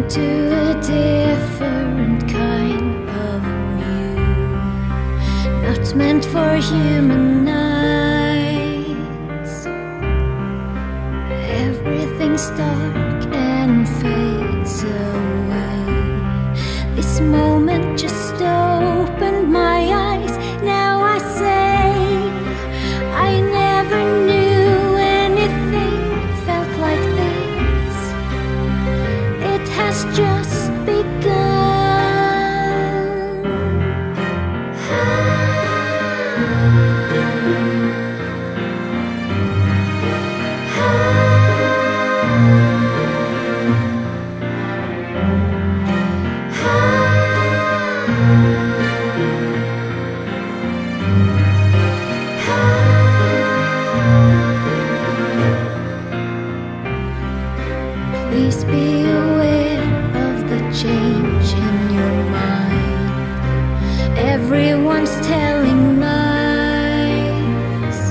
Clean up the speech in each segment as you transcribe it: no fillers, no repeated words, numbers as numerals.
to a different kind of view, not meant for human eyes. Everything's dark and fades away. This moment just opened my eyes. Now I say I never knew anything felt like this. It has just begun. Please be aware of the change in your mind. Everyone's telling lies.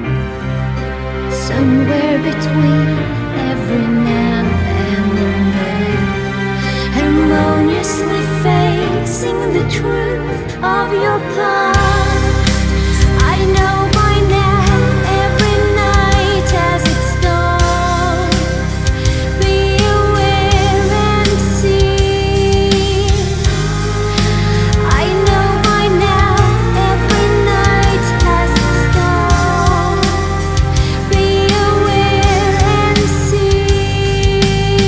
Somewhere between every now and then, harmoniously facing the truth of your past. I know by now every night as it's dawn. Be aware and see. I know by now every night as it's dawn. Be aware and see.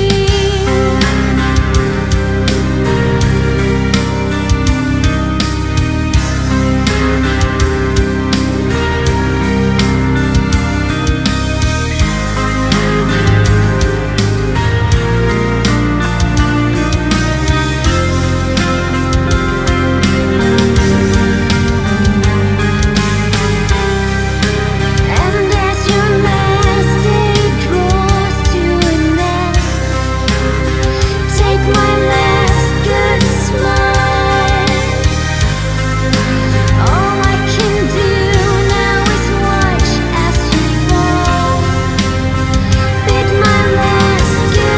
And as your last day draws to an end, take my last good smile. All I can do now is watch as you fall. Bid my last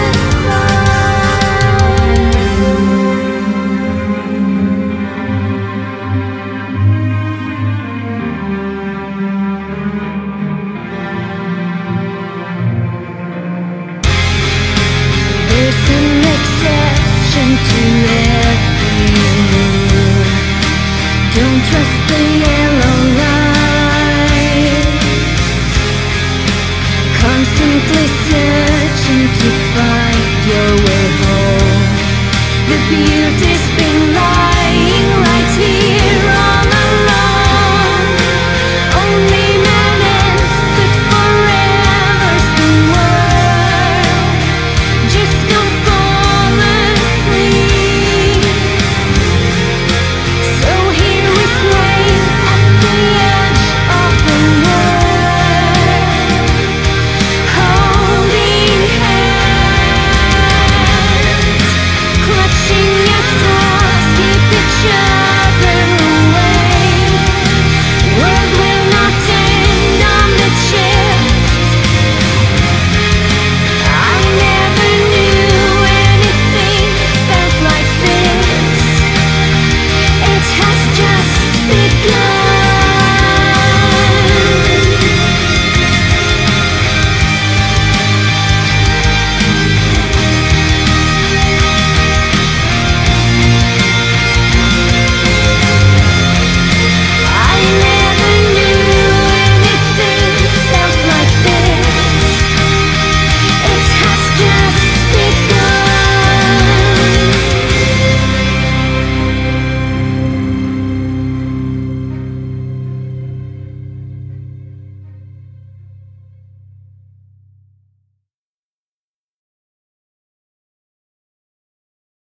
There's an exception to every rule. Don't trust the yellow light. Constantly searching to find your way home. The beauty's been lying right here all along. Only man ends could forever spin world. Just don't fall asleep. So here we sway at the edge of the world, holding hands, clutching at straws, keep each other.